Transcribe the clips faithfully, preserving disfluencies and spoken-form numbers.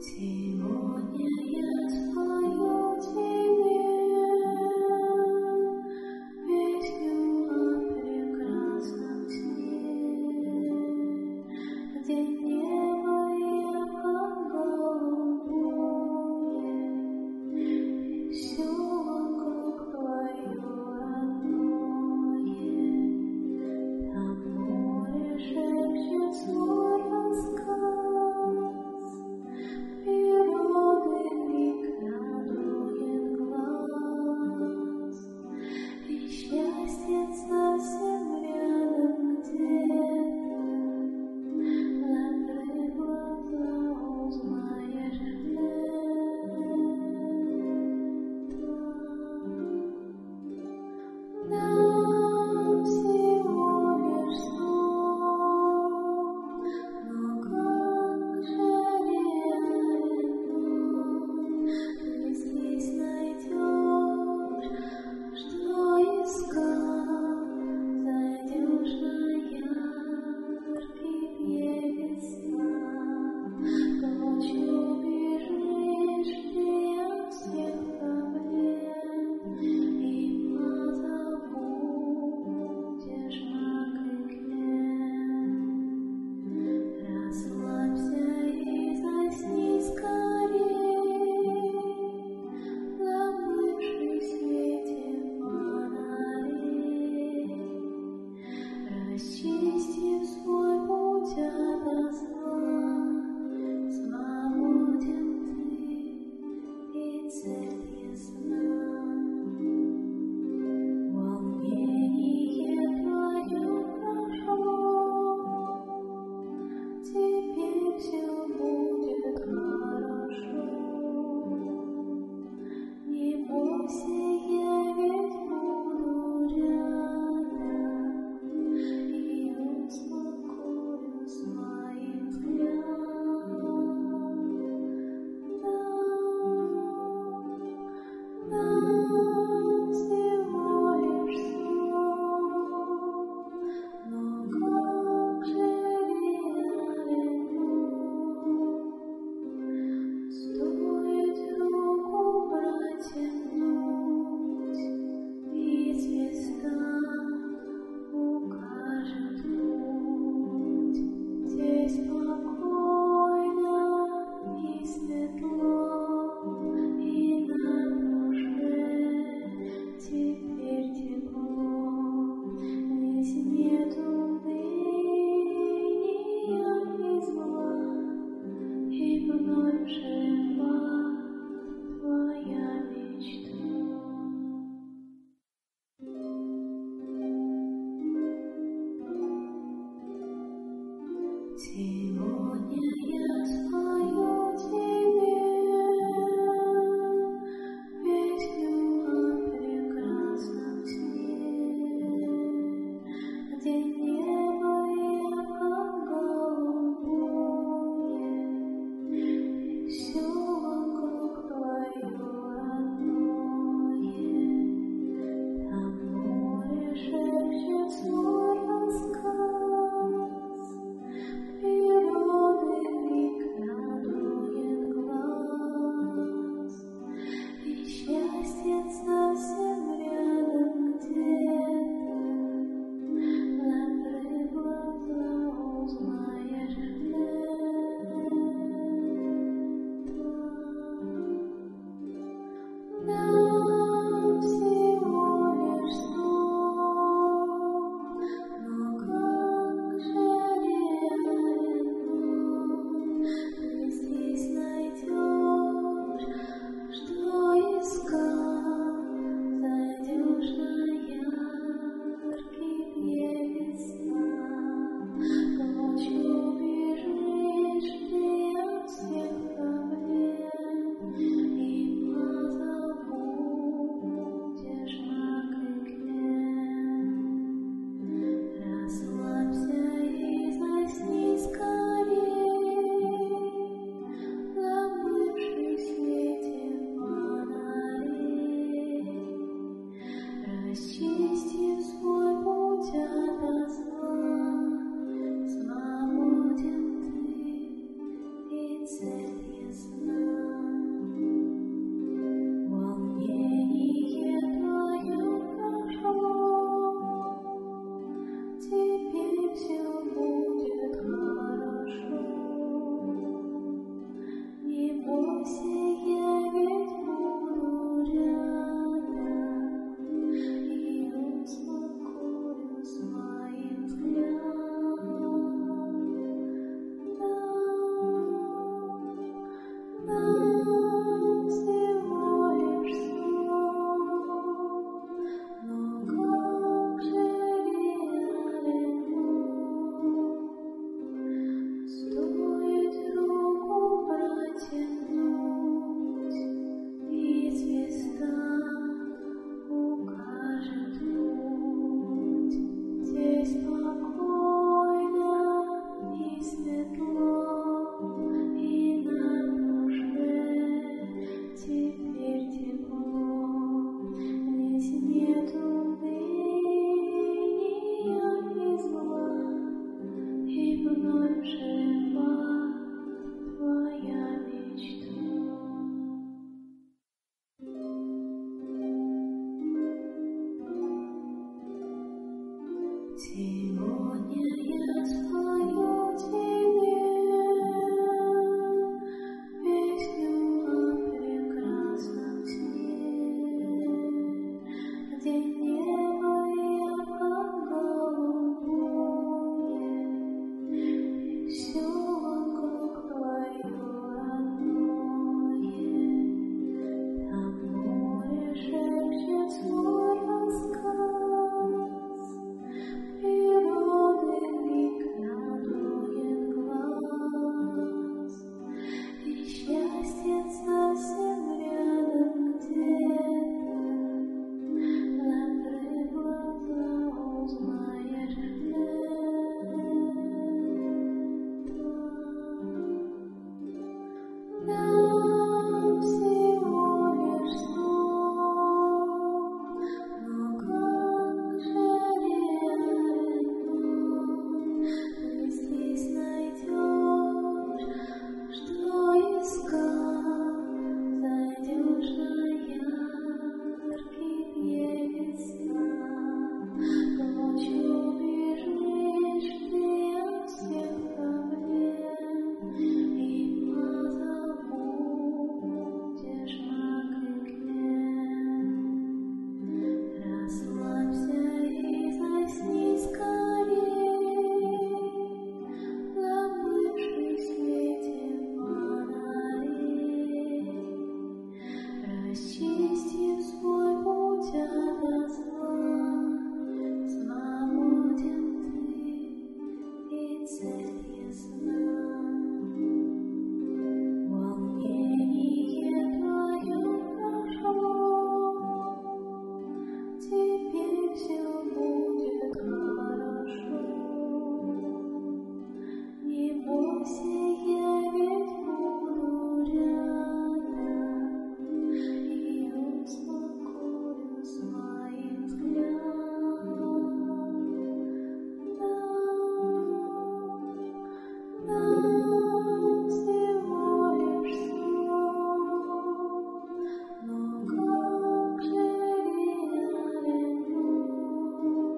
Сегодня я спою тебе песню о прекрасном сне, где небо ярко голубое, и все вокруг твое родное. Там море шепчет свой рассказ, природы крик радует глаз, и счастье совсем рядом где-то, закрыв глаза, узнаешь это. Нам всего лишь сон, но как же реален он. Ты здесь найдешь, что искал, зайдешь на яркий пьедестал, прочь убежишь ты от всех проблем и позабудешь мрак и тлен. Расслабься и засни скорей, забывший в свете фонарей. Расчистив свой путь ото зла, свободен ты, и цель ясна. Волнение твое прошло, теперь все будет хорошо. Не бойся, я ведь буду рядом и успокою своим взглядом. бойся, я ведь буду рядом и успокою своим взглядом. Нам всего лишь сон, но как же реален он.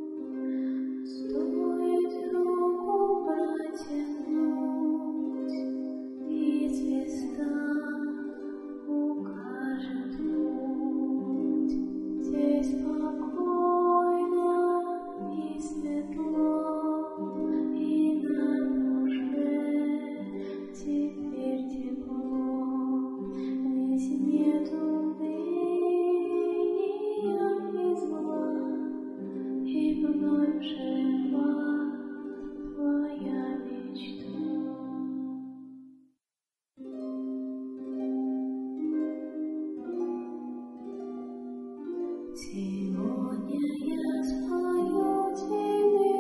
Стоит руку протянуть, и звезда укажет путь. Здесь спокойно и светло, и на душе теперь тепло. Здесь нету уныния и зла, и вновь жива твоя мечта. Сегодня я спою тебе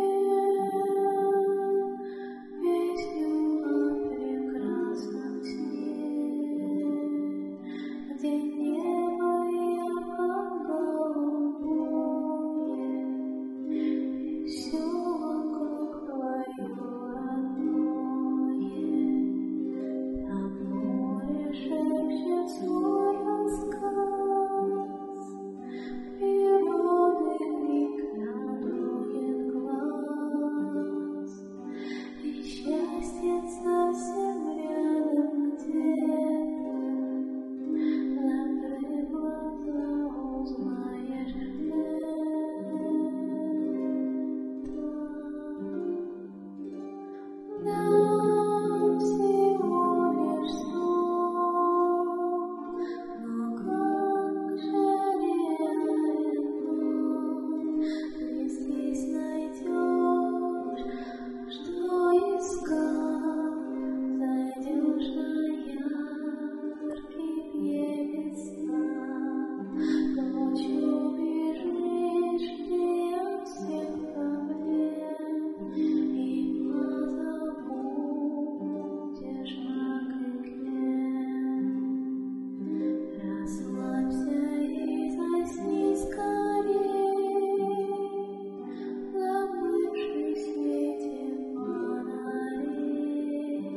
песню о прекрасном сне, где небо ярко голубое, и все вокруг твое родное. Там море шепчет свой рассказ, природы крик радует глаз, и счастье совсем рядом где-то. Закрой глаза, узнаешь это. Нам всего лишь сон, но как же реален он. Ты здесь найдешь, что искал, зайдешь на яркий берег сна. Ночью бежишь ты от всех проблем, и позабудешь мрак и тлен. Расслабься и засни скорей, забывшись в свете фонарей.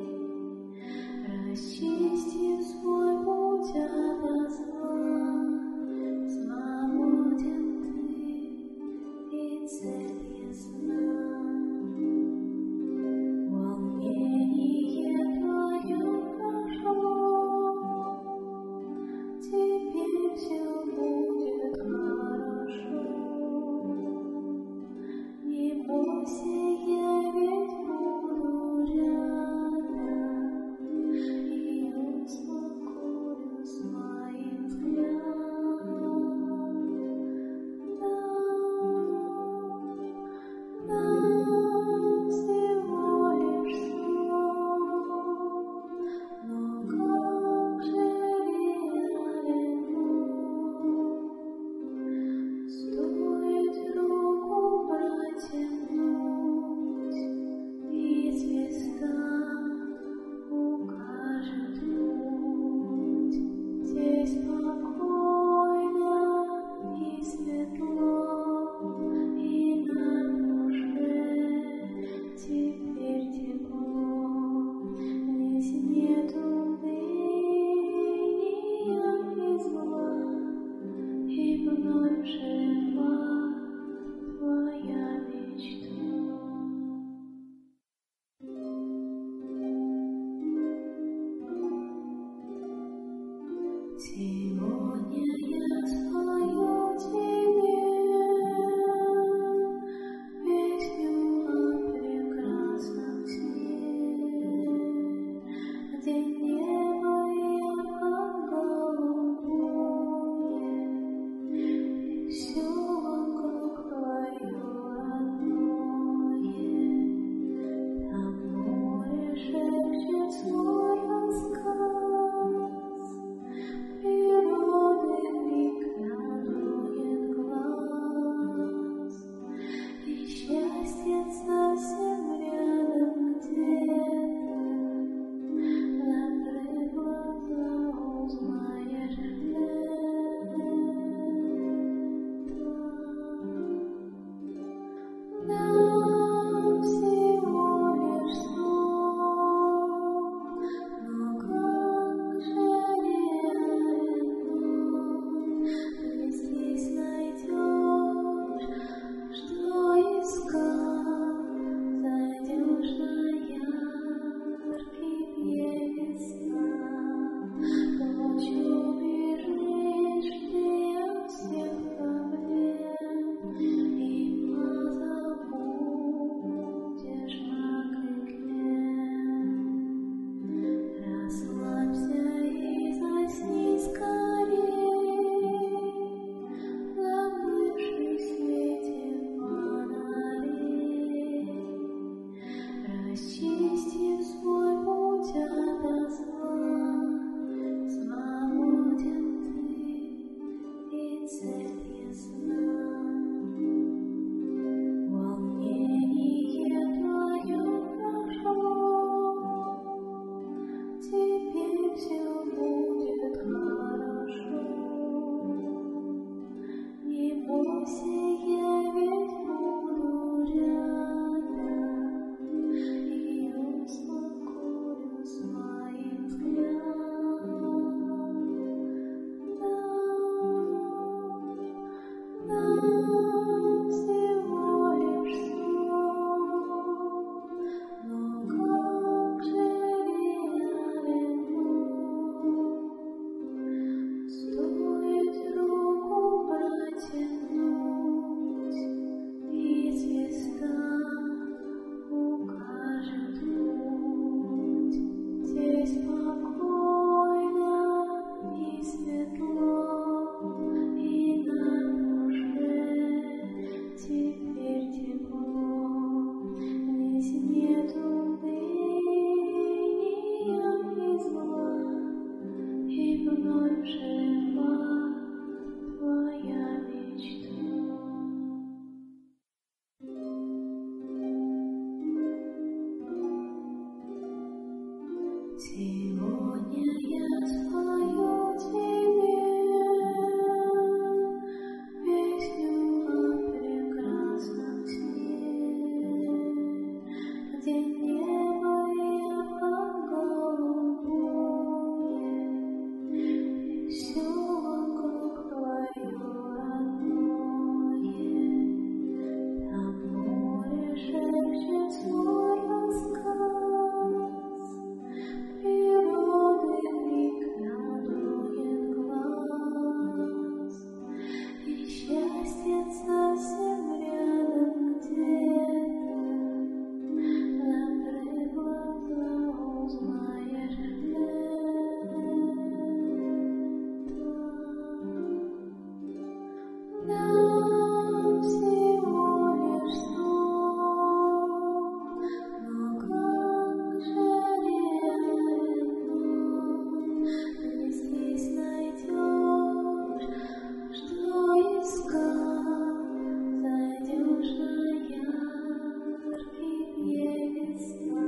Расчисти свой путь ото зла, свободен ты, и цель ясна. Волнение твое прошло, теперь все будет хорошо. Не бойся, я ведь буду рядом и успокою своим взглядом. Нам всего лишь сон, но как же реален он. Стоит руку протянуть, и звезда укажет путь. Здесь спокойно и светло, и на душе теперь тепло. Здесь нету уныния и зла, и вновь жива твоя мечта. Сегодня я спою тебе песню о прекрасном сне, где небо ярко голубое, и все вокруг твое родное. Там море шепчет свой рассказ, природы Сегодня я спою тебе песню о прекрасном сне, где небо ярко голубое, и все вокруг твое родное. Там море шепчет свой рассказ, природы лик радует глаз, и счастье совсем рядом где-то, закрыв глаза, узнаешь это. Нам всего лишь сон, но как же реально ты здесь найдешь, что искал, зайдешь на яркий пьедестал,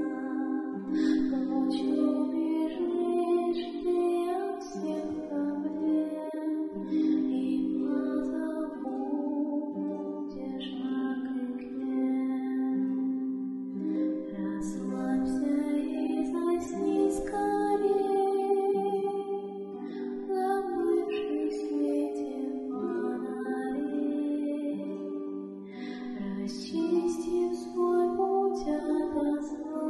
ночью бежишь ты от всех проблем и позабудешь мрак и гнев. Расслабься и засни скорей, забывшись в свете фонарей. Расчисти свой путь ото зла,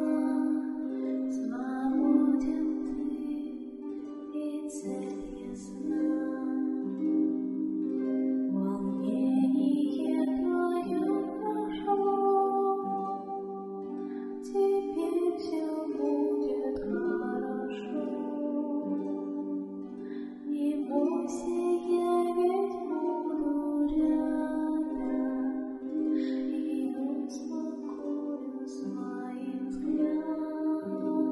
свободен ты, и цель ясна. Волнение твое прошло, теперь все будет хорошо. Не бойся, я ведь буду рядом и успокою своим взглядом.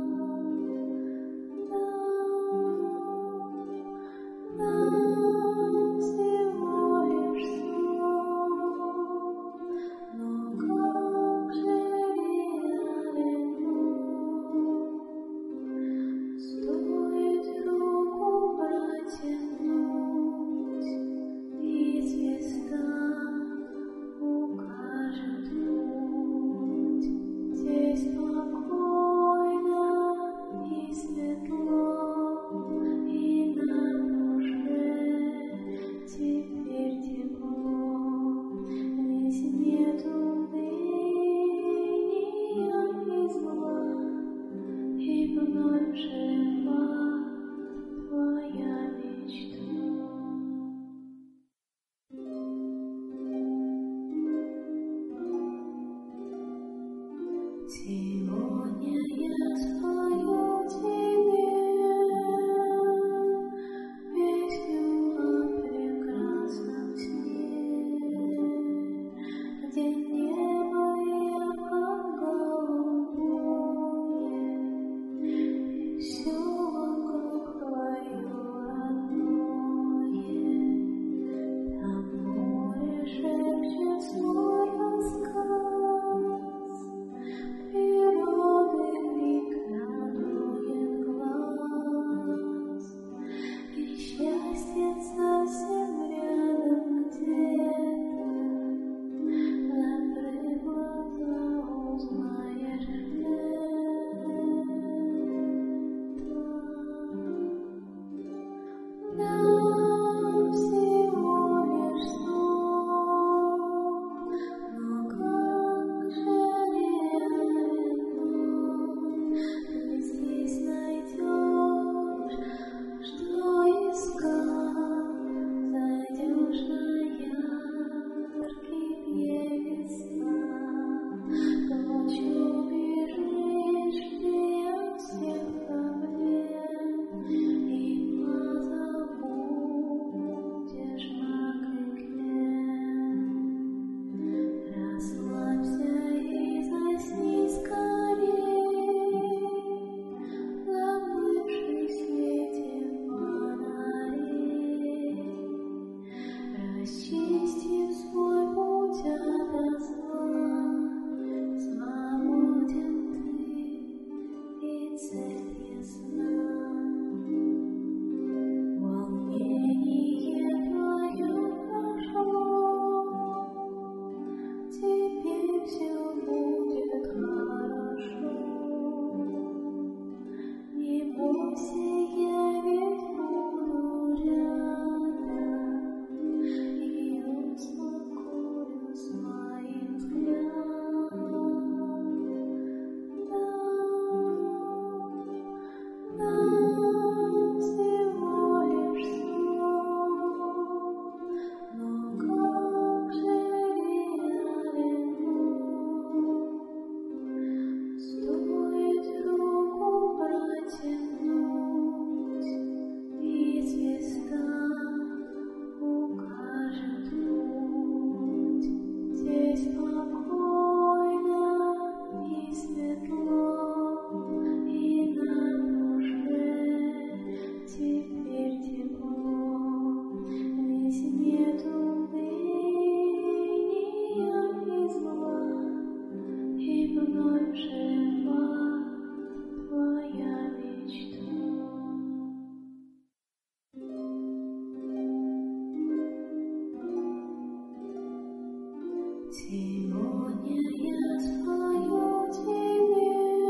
Нам всего лишь сон, но как же реален он. Стоит руку протянуть, и звезда укажет путь. Здесь спокойно и светло, и на душе теперь тепло. Ведь нету уныния и зла, и вновь жива твоя мечта. Сегодня я спою тебе песню о прекрасном сне, где небо ярко голубое, и все Сегодня я спою тебе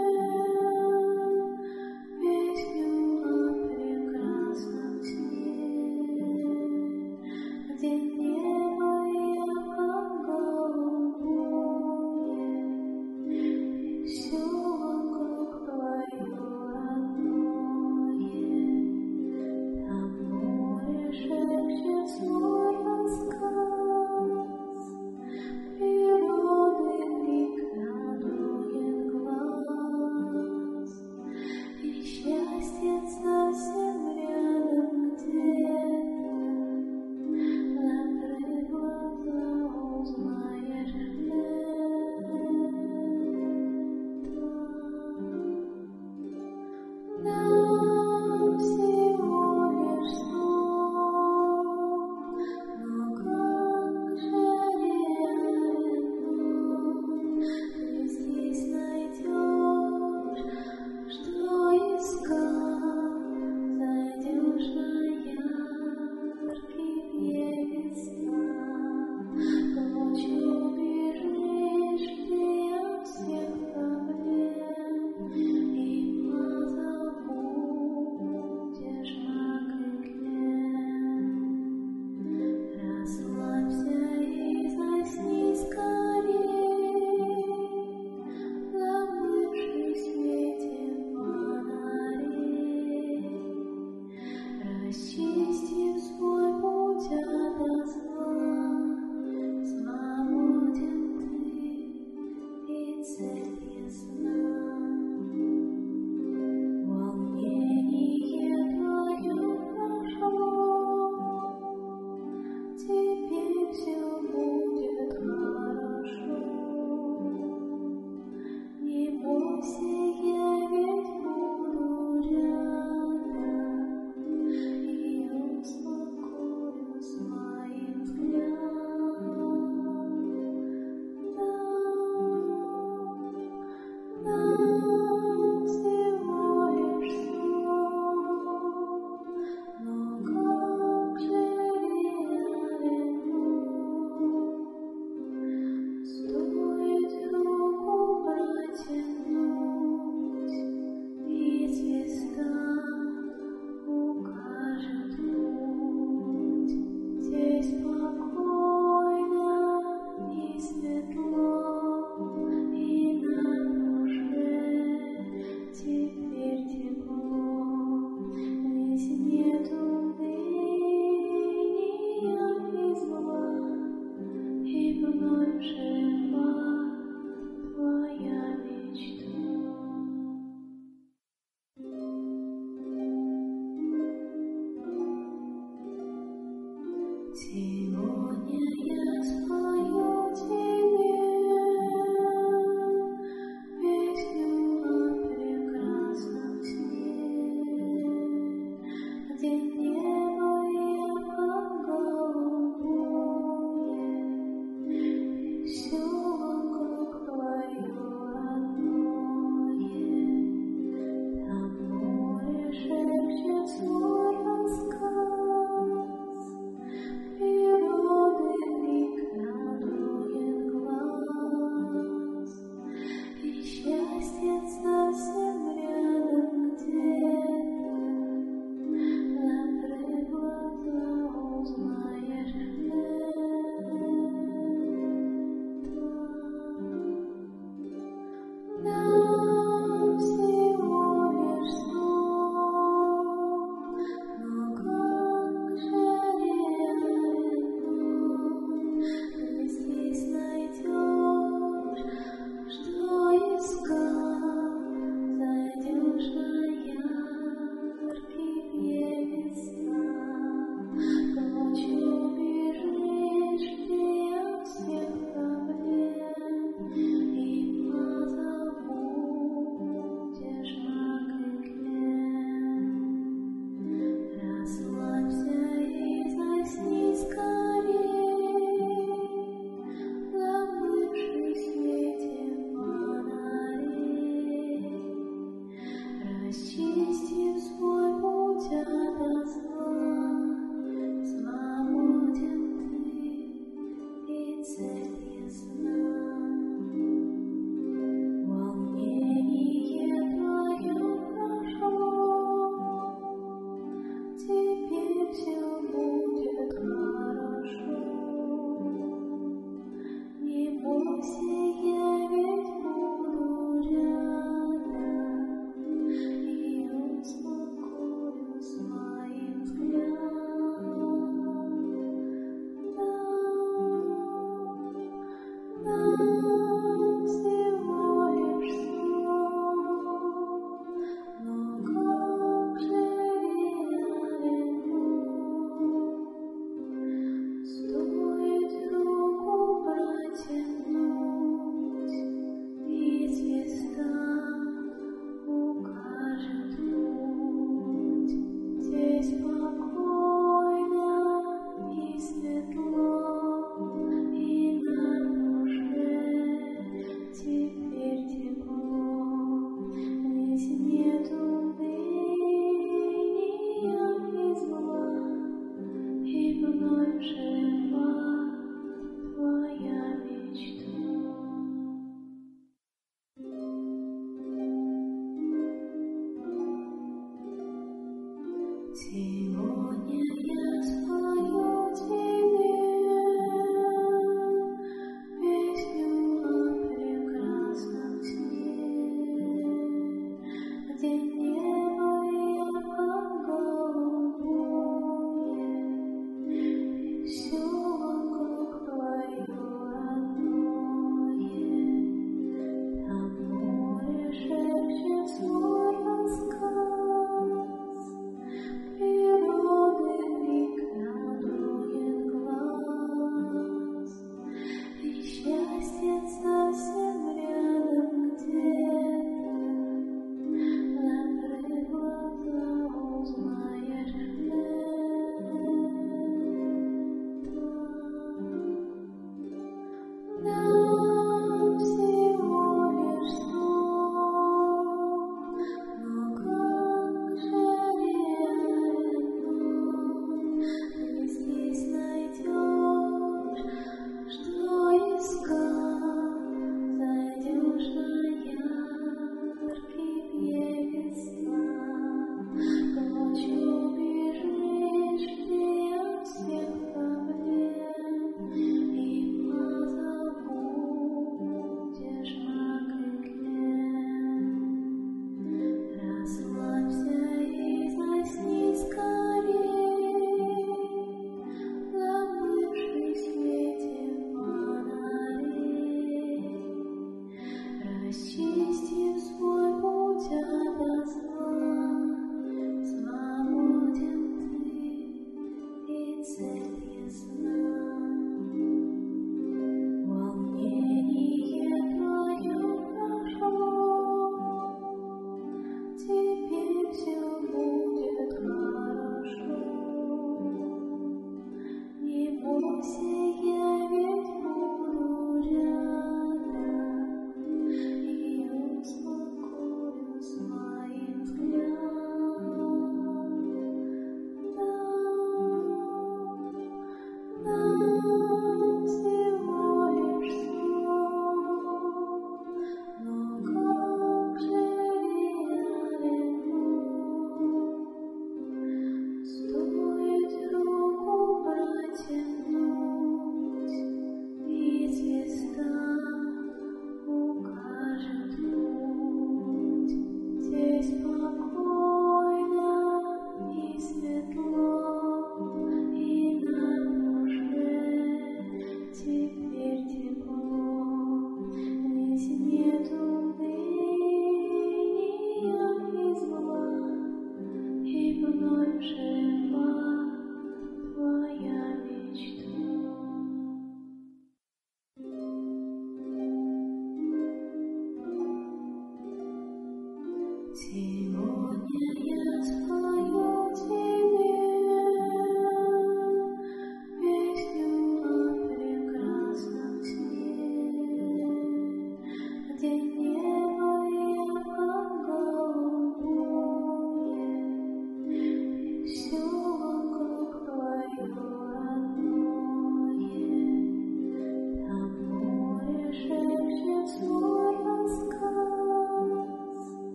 песню о прекрасном сне, где небо ярко-голубое, и все вокруг твое родное. Там море шепчет свой рассказ, природы крик радует глаз, и счастье совсем рядом где-то. Закрыв глаза, узнаешь это. Нам всего лишь сон, но как же ты здесь найдешь, что искал, зайдешь на яркие места, ночью бежишь ты от всех проблем и позабудешь о крыле. Расслабься и засни скорей, забывшись в свете фонарей. Расчистив свой путь ото зла, свободен ты и цель ясна. Волнение твое прошло, теперь все будет хорошо. Не бойся, я ведь буду рядом, и успокою своим взглядом. Нам всего лишь сон, но как же реален он. Стоит руку протянуть, и звезда укажет путь. Здесь спокойно и светло, и на душе теперь тепло. Здесь нету уныния и зла, и вновь жива твоя мечта. Сегодня я спою тебе песню о прекрасном сне, где небо ярко-голубое, и все вокруг твое родное. Сегодня я спою тебе песню о прекрасном сне, где небо ярко голубое, и все вокруг твое родное. Там море шепчет свой рассказ.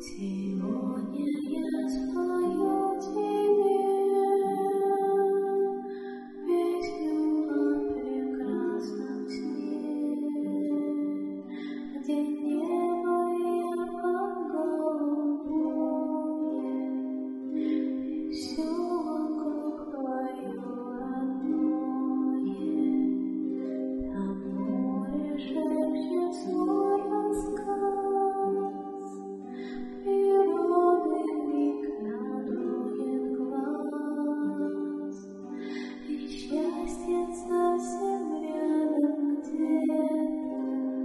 Сегодня я спою тебе песню о прекрасном сне, где небо ярко голубое, и все вокруг твое родное. Там море шепчет свой рассказ, природы миг радует глаз, и счастье совсем рядом где-то,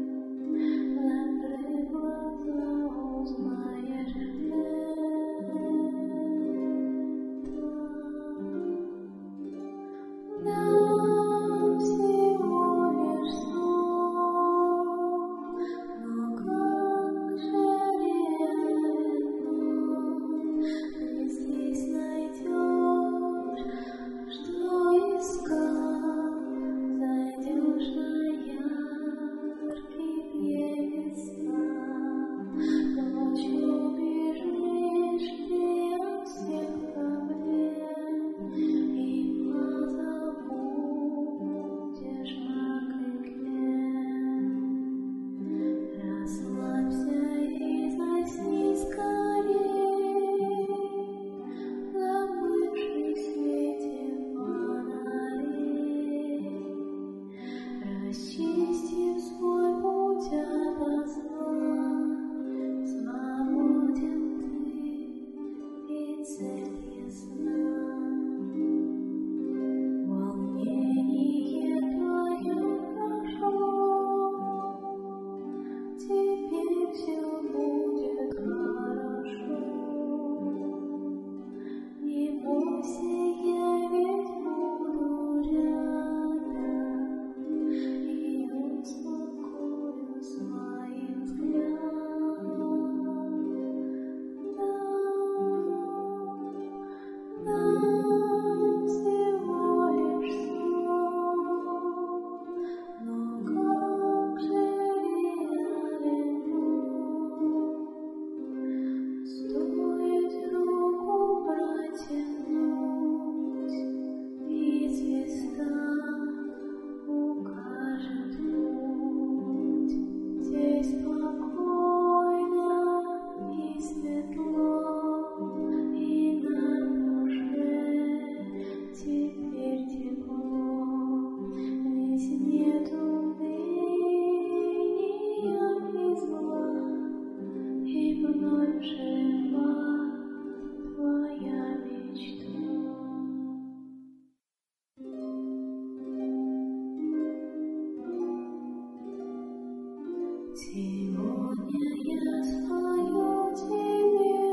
закрыв глаза, узнаешь это. Да, всего лишь сон, но как же ты здесь найдешь, что искал, зайдешь на яркий берег сна, ночью бежишь ты от всех проблем и позабудешь мрак и тлен. Расслабься и засни скорей, забывшись в свете фонарей. Расчистив свой путь ото зла, свободен ты, и цель ясна. Волнение твое прошло, теперь все будет хорошо. Не бойся, я ведь буду рядом и успокою своим взглядом. Да, да, всего лишь сон, но как же реален он. Стоит руку протянуть, и звезда укажет путь. Здесь спокойно и светло, и на душе теперь тепло, ведь нету уныния и зла, и вновь жива твоя мечта. Сегодня я спою тебе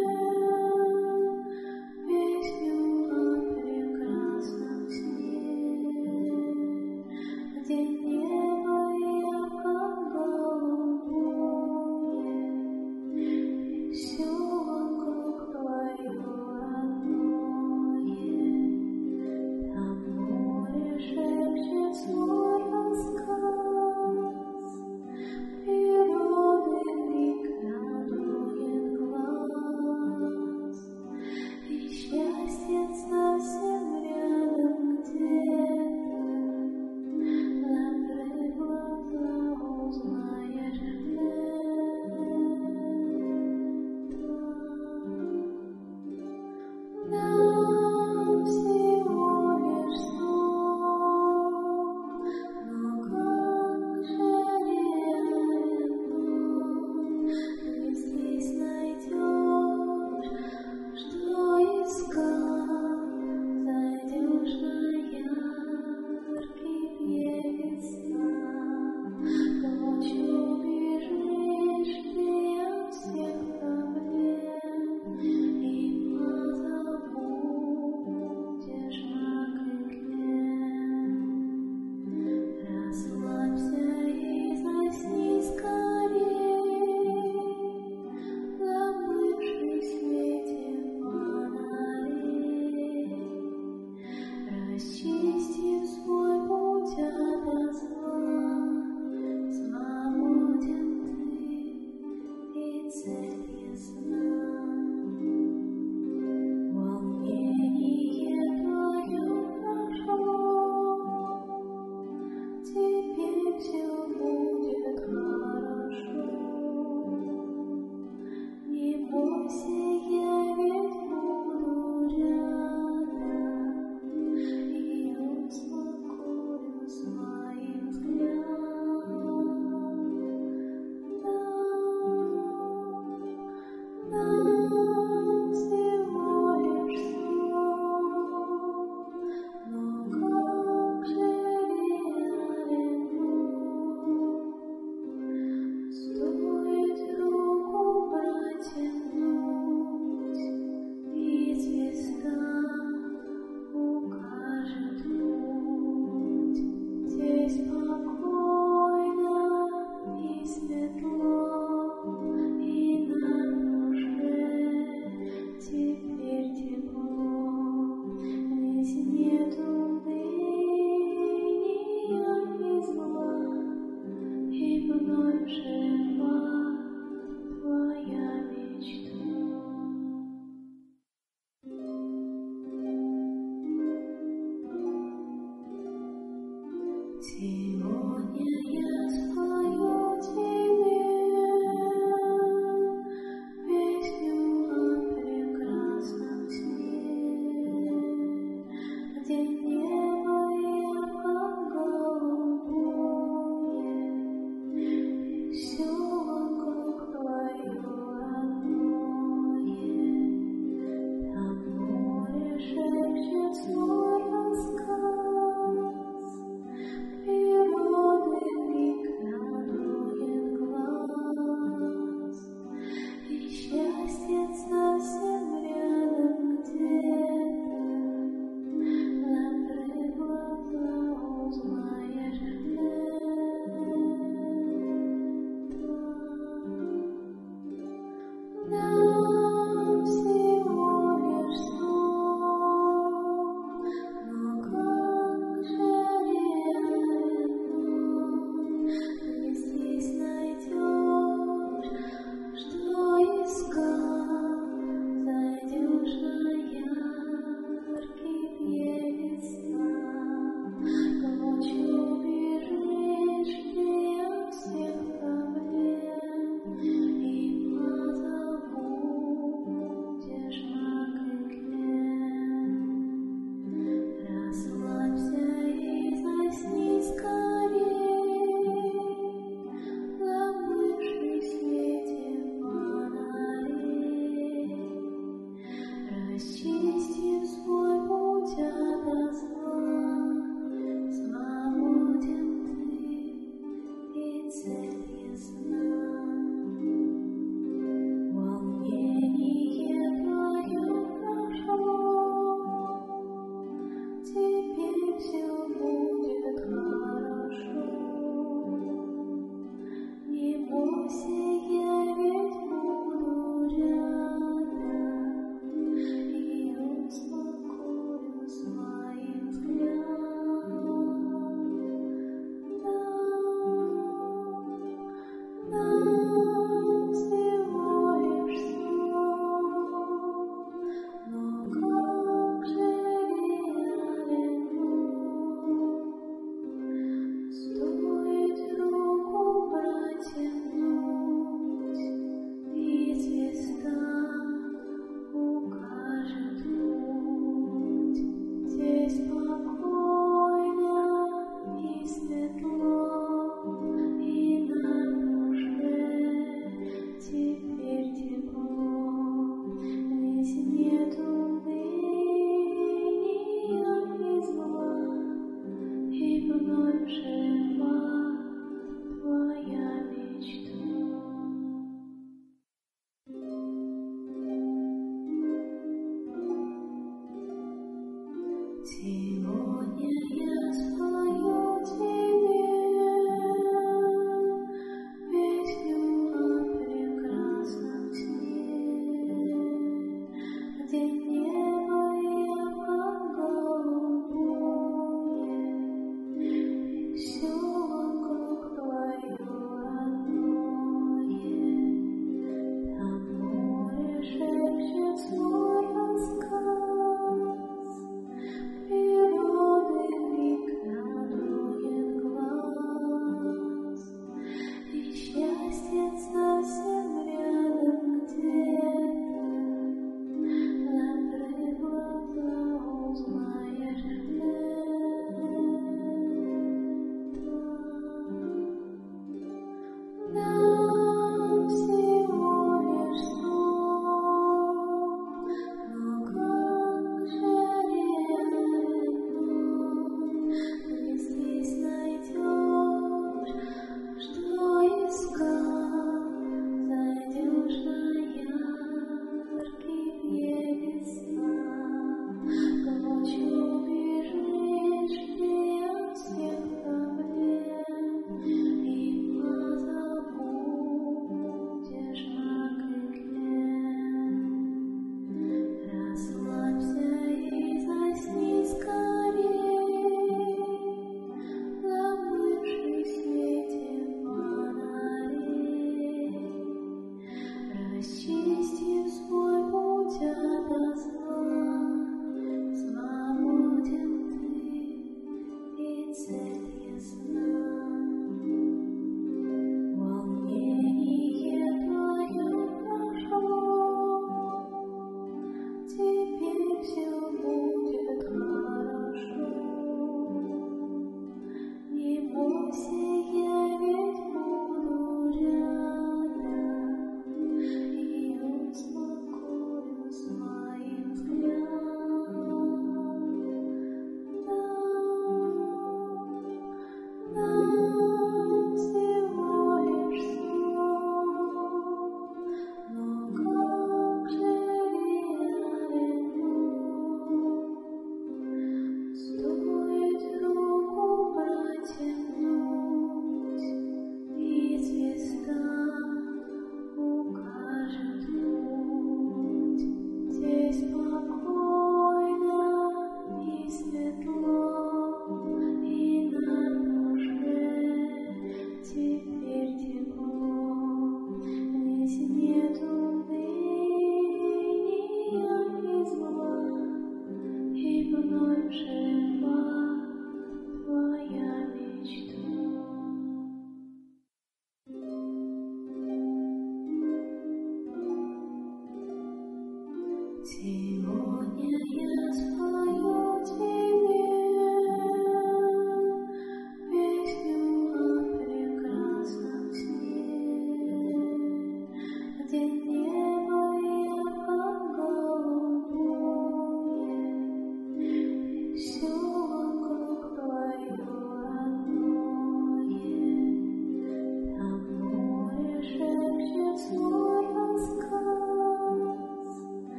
песню о прекрасном сне, где небо ярко голубое, и все вокруг твое родное. Там море шепчет свой рассказ, природы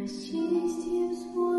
расчистив свой